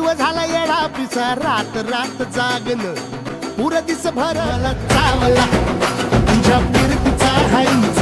जीव झाला येडा पिसा रात रात जागन पुर दिस भरला चावला तुझ्या फिरतीचा हाईचा